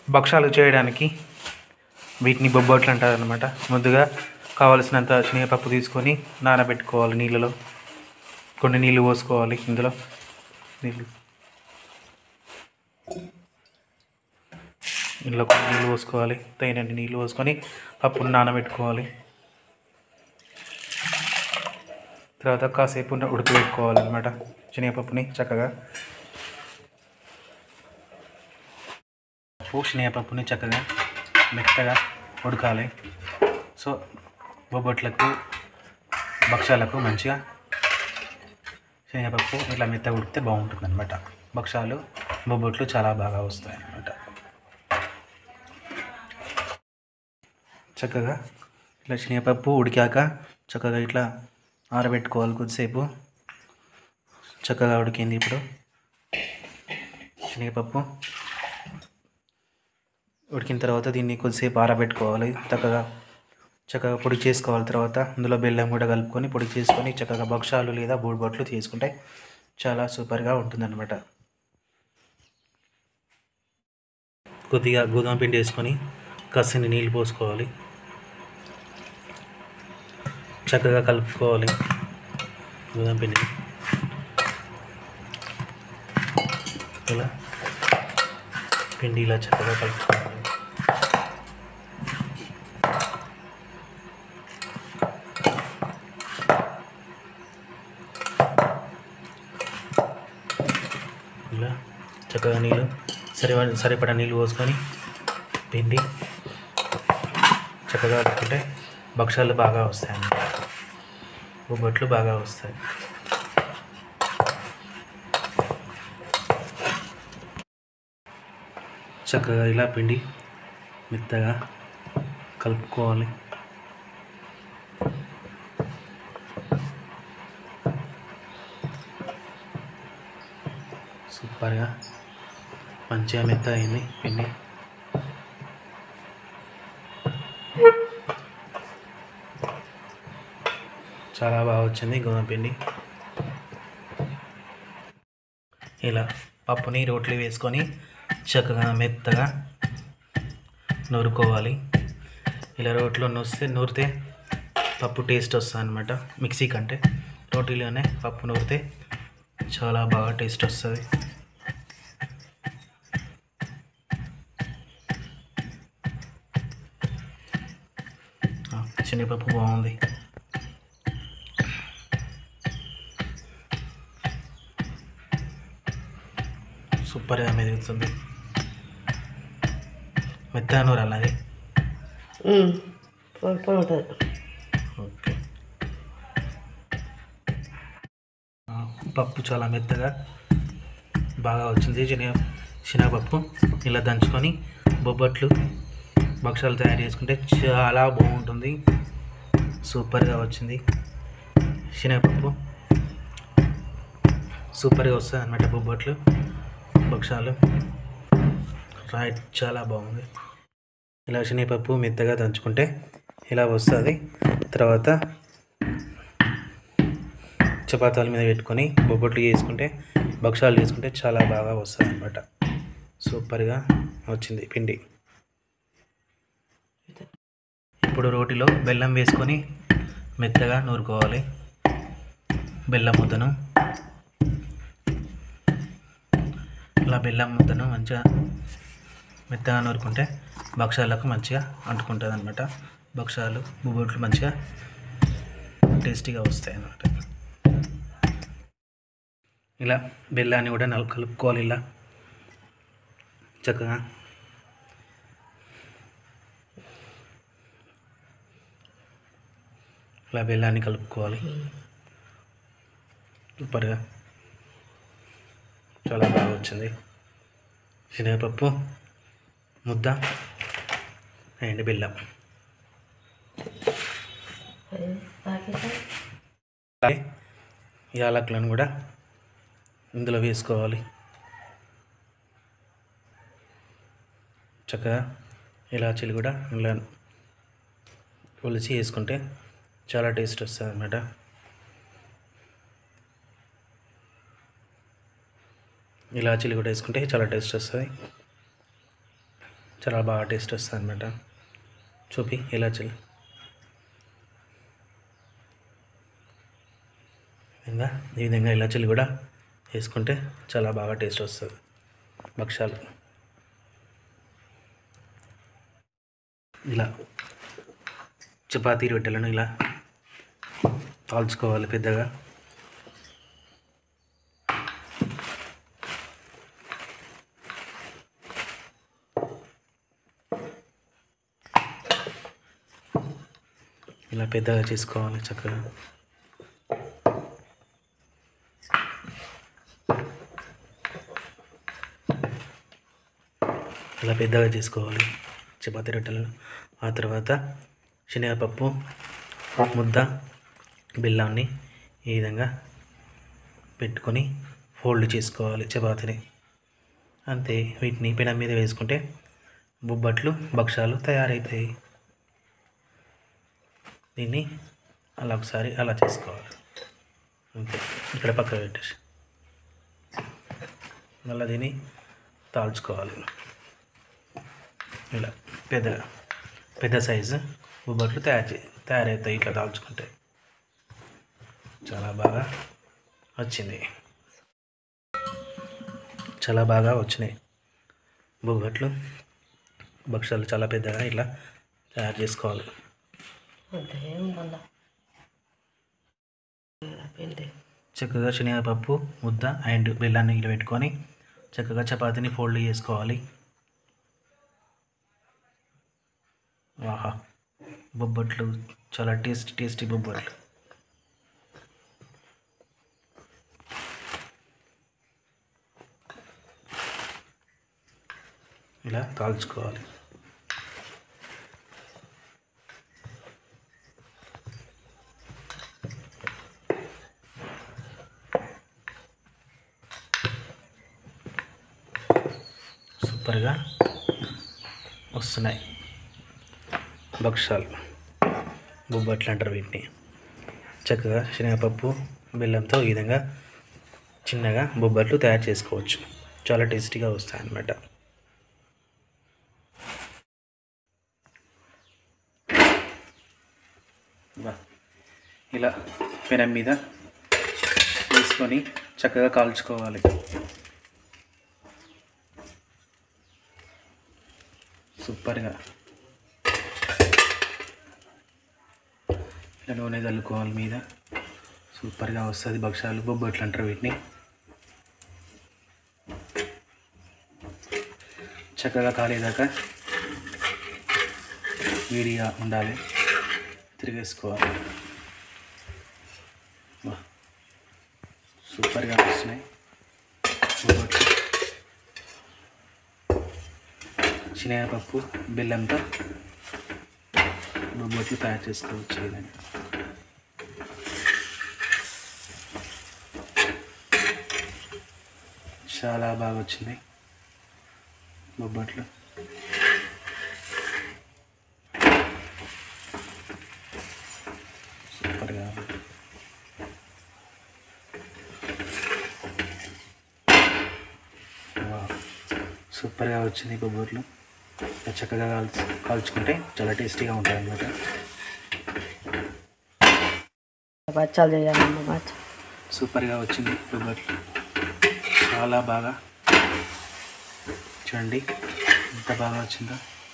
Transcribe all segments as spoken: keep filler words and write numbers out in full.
భక్షాలు చేయడానికి వీటిని బొబ్బట్లు అంటారు అనమాట. ముందుగా కావలసినంత శనగపప్పు తీసుకొని నానబెట్టుకోవాలి. నీళ్ళలో కొన్ని నీళ్ళు పోసుకోవాలి. ఇందులో నీళ్ళు ఇందులో కొన్ని నీళ్ళు పోసుకోవాలి. తగినన్ని నీళ్ళు పోసుకొని పప్పును నానబెట్టుకోవాలి. తర్వాత కాసేపు ఉడకబెట్టుకోవాలన్నమాట శనగపప్పుని చక్కగా. పప్పు శనగపప్పుని చక్కగా మెత్తగా ఉడకాలి. సో బొబ్బట్లకు భక్షాలకు మంచిగా శనగపప్పు ఇట్లా మెత్తగా ఉడికితే బాగుంటుంది అనమాట. భక్షాలు బొబ్బట్లు చాలా బాగా వస్తాయి అన్నమాట. చక్కగా ఇట్లా శనగపప్పు ఉడికాక చక్కగా ఇట్లా ఆరబెట్టుకోవాలి కొద్దిసేపు. చక్కగా ఉడికింది. ఇప్పుడు శనగపప్పు ఉడికిన తర్వాత దీన్ని కొద్దిసేపు ఆరబెట్టుకోవాలి. చక్కగా చక్కగా పొడి చేసుకోవాలి. తర్వాత అందులో బెల్లం కూడా కలుపుకొని పొడి చేసుకొని చక్కగా భక్షాలు లేదా బొబ్బట్లు చేసుకుంటే చాలా సూపర్గా ఉంటుందన్నమాట. కొద్దిగా గోధుమ పిండి వేసుకొని కాసిన్ని నీళ్ళు పోసుకోవాలి. చక్కగా కలుపుకోవాలి గోధుమ పిండిని. ఇలా పిండి ఇలా చక్కగా కలుపుకోవాలి. ఇలా చక్కగా నీళ్ళు సరిపడ సరిపడా నీళ్ళు పోసుకొని పిండి చక్కగా కలుపుకుంటే భక్షాలు బాగా వస్తాయి అన్నమాట. బొబ్బట్లు బాగా వస్తాయి. చక్కగా ఇలా పిండి మెత్తగా కలుపుకోవాలి. సూపర్గా మంచిగా మెత్త అయింది పిండి. చాలా బాగా వచ్చింది గోధుమ పిండి. ఇలా పప్పుని రోట్లు వేసుకొని చక్కగా మెత్తగా నూరుకోవాలి. ఇలా రోట్లో నూరితే నూరితే పప్పు టేస్ట్ వస్తుంది అనమాట. మిక్సీ కంటే రోటీలోనే పప్పు నూరితే చాలా బాగా టేస్ట్ వస్తుంది. శనగపప్పు బాగుంది. సూపర్గా మెదుగుతుంది. మెత్తగా నూరాలి అది. ఓకే. పప్పు చాలా మెత్తగా బాగా వచ్చింది. శనగ శనగపప్పు ఇలా దంచుకొని బొబ్బట్లు భక్షాలు తయారు చేసుకుంటే చాలా బాగుంటుంది. సూపర్గా వచ్చింది. శనగపప్పు సూపర్గా వస్తుంది అన్నమాట. బొబ్బట్లు భక్షాలు రైట్ చాలా బాగుంది. ఇలా శనగపప్పు మెత్తగా దంచుకుంటే ఇలా వస్తుంది. తర్వాత చపాతీల మీద పెట్టుకొని బొబ్బట్లు చేసుకుంటే భక్షాలు చేసుకుంటే చాలా బాగా వస్తుంది అన్నమాట. సూపర్గా వచ్చింది పిండి. ఇప్పుడు రోటిలో బెల్లం వేసుకొని మెత్తగా నూరుకోవాలి. బెల్లం ముద్దను ఇలా బెల్లం ముద్దను మంచిగా మెత్తగా నూరుకుంటే భక్షాలకు మంచిగా అంటుకుంటుంది అన్నమాట. భక్షాలు బొబ్బట్లు మంచిగా టేస్టీగా వస్తాయి అన్నమాట. ఇలా బెల్లాన్ని కూడా నలు కలుపుకోవాలి. ఇలా చక్కగా ఇలా బెల్లాన్ని కలుపుకోవాలి. సూపర్గా చాలా బాగా వచ్చింది. శనగపప్పు ముద్ద అండ్ బెల్లం. యాలకులను కూడా ఇందులో వేసుకోవాలి. చక్కగా ఇలాచీలు కూడా ఇలా ఒలిచి వేసుకుంటే చాలా టేస్ట్ వస్తుంది అన్నమాట. ఇలాచీలు కూడా వేసుకుంటే చాలా టేస్ట్ వస్తుంది. చాలా బాగా టేస్ట్ వస్తుంది అనమాట. చూపి ఇలాచీలు విధంగా ఈ విధంగా ఇలాచీలు కూడా వేసుకుంటే చాలా బాగా టేస్ట్ వస్తుంది భక్షాలు. ఇలా చపాతీ రొట్టెలను ఇలా కాల్చుకోవాలి పెద్దగా. ఇలా పెద్దగా చేసుకోవాలి చక్కగా. ఇలా పెద్దగా చేసుకోవాలి చపాతీ రొట్టెలను. ఆ తర్వాత శనగపప్పు ముద్ద బెల్లాన్ని ఈ విధంగా పెట్టుకొని ఫోల్డ్ చేసుకోవాలి చపాతీని. అంతే, వీటిని పెనం మీద వేసుకుంటే బొబ్బట్లు భక్షాలు తయారవుతాయి. దీన్ని అలా ఒకసారి అలా చేసుకోవాలి అంతే. ఇక్కడ పక్కన పెట్టేసి మళ్ళీ దీన్ని తాల్చుకోవాలి. ఇలా పెద్ద పెద్ద సైజు బొబ్బట్లు తయారు చే తయారవుతాయి ఇట్లా తాల్చుకుంటే. చాలా బాగా వచ్చింది, చాలా బాగా వచ్చినాయి బొబ్బట్లు భక్షాలు. చాలా పెద్దగా ఇట్లా తయారు చేసుకోవాలి. చక్కగా శనగపప్పు ముద్ద అండ్ బెల్లాన్ని ఇలా పెట్టుకొని చక్కగా చపాతీని ఫోల్డ్ చేసుకోవాలి. ఆహా, బొబ్బట్లు చాలా టేస్టీ టేస్టీ బొబ్బట్లు. ఇలా కాల్చుకోవాలి. సూపర్గా వస్తున్నాయి భక్షాలు, బొబ్బట్లు అంటారు వీటిని. చక్కగా శనగపప్పు బెల్లంతో ఈ విధంగా చిన్నగా బొబ్బట్లు తయారు చేసుకోవచ్చు. చాలా టేస్టీగా వస్తాయి అన్నమాట. ఇలా పెనం మీద వేసుకొని చక్కగా కాల్చుకోవాలి. సూపర్గా ఇలా నూనె చల్లుకోవాలి మీద. సూపర్గా వస్తుంది భక్షాలు బొబ్బట్లు అంటారు వీటిని. చక్కగా కాలేదాకా వేడిగా ఉండాలి, తిరిగేసుకోవాలి. సూపర్గా వస్తున్నాయి బొబ్బట్లు. శనగపప్పు బెల్లంతో బొబ్బట్లు తయారు చేసుకోవచ్చు. ఇలాంటి చాలా బాగా వచ్చింది బొబ్బట్లు. సూపర్గా సూపర్గా వచ్చింది బొబ్బట్లు. చక్కగా కాల్చు కాల్చుకుంటే చాలా టేస్టీగా ఉంటుంది అన్నమాట. బచ్చాలు చేయాలన్నమాట. సూపర్గా వచ్చింది బొబ్బట్లు, చాలా బాగా. చూడండి ఎంత బాగా వచ్చిందో.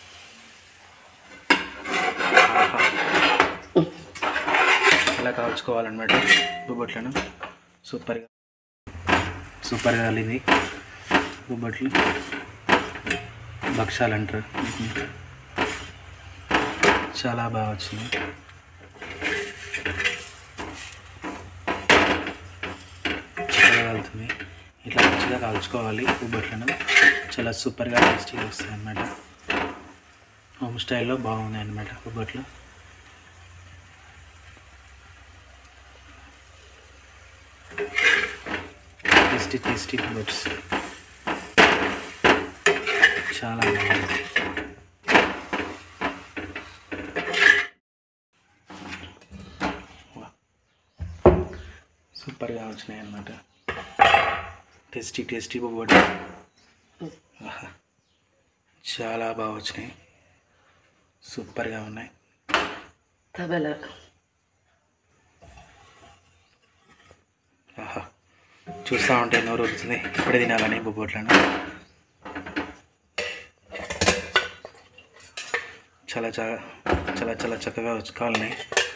ఇలా కాల్చుకోవాలన్నమాట బొబ్బట్లను. సూపర్గా సూపర్గా కాలింది బొబ్బట్లు భక్షాలు అంటారు. చాలా బాగా వచ్చింది. చక్కగా కాలుతుంది. ఇట్లా మంచిగా కాల్చుకోవాలి బొబ్బట్లను. చాలా సూపర్గా టేస్టీగా వస్తాయి అన్నమాట. హోమ్ స్టైల్లో బాగున్నాయి అన్నమాట బొబ్బట్లు. టేస్టీ టేస్టీ బొబ్బట్స్ చాలా బాగుంది. సూపర్గా వచ్చినాయి అన్నమాట. టేస్టీ టేస్టీ బొబ్బట్లు చాలా బాగా వచ్చినాయి, సూపర్గా ఉన్నాయి. తబల ఆహా, చూస్తూ ఉంటే నోరు ఊరుతుంది. ఇప్పుడే తినాలని బొబ్బట్లను. చాలా చాలా చాలా చాలా చక్కగా వచ్చి కాలున్నాయి,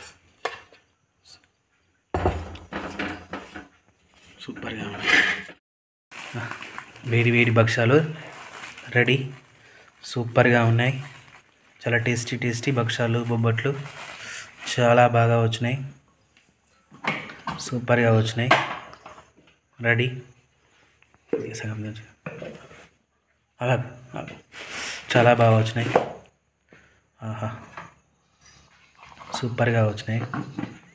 సూపర్గా ఉన్నాయి. వేడి వేడి భక్షాలు రెడీ, సూపర్గా ఉన్నాయి. చాలా టేస్టీ టేస్టీ భక్షాలు బొబ్బట్లు చాలా బాగా వచ్చినాయి, సూపర్గా వచ్చినాయి. రెడీ. సగం నుంచి అలా చాలా బాగా వచ్చినాయి. ఆహా, సూపర్గా వచ్చినాయి.